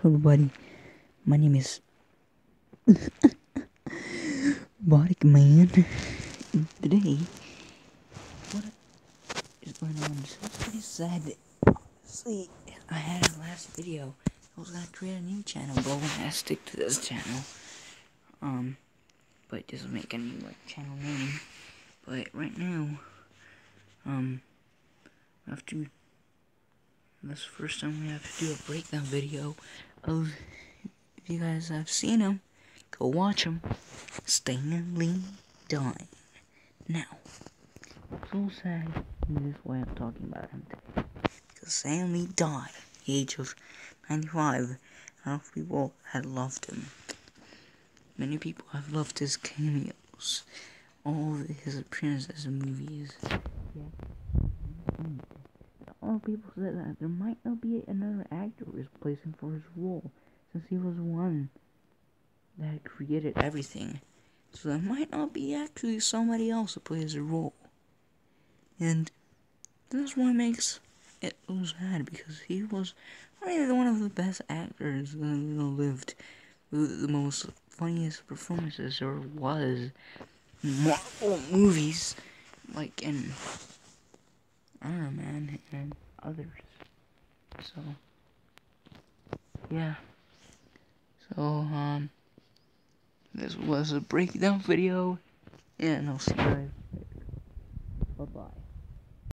Everybody, my name is Bodic Man, and today, what is going on? So it's pretty sad that, obviously, I had a last video. I was gonna create a new channel, but I'm gonna stick to this channel. But just make a new, channel name. But right now, after this first time we have to do a breakdown video of, if you guys have seen him, go watch him. Stanley died. Now, so sad, this is why I'm talking about him today. Because Stanley died at the age of 95. A lot of people had loved him. Many people have loved his cameos. All of his appearances in movies. All people said that there might not be another actor replacing for his role, since he was one that created everything. So there might not be actually somebody else to play his role. And that's what makes it so sad, because he was probably one of the best actors that lived. The most funniest performances there was in Marvel movies, like in Iron Man and others. So yeah. So this was a breakdown video, and I'll see you guys later. Bye bye.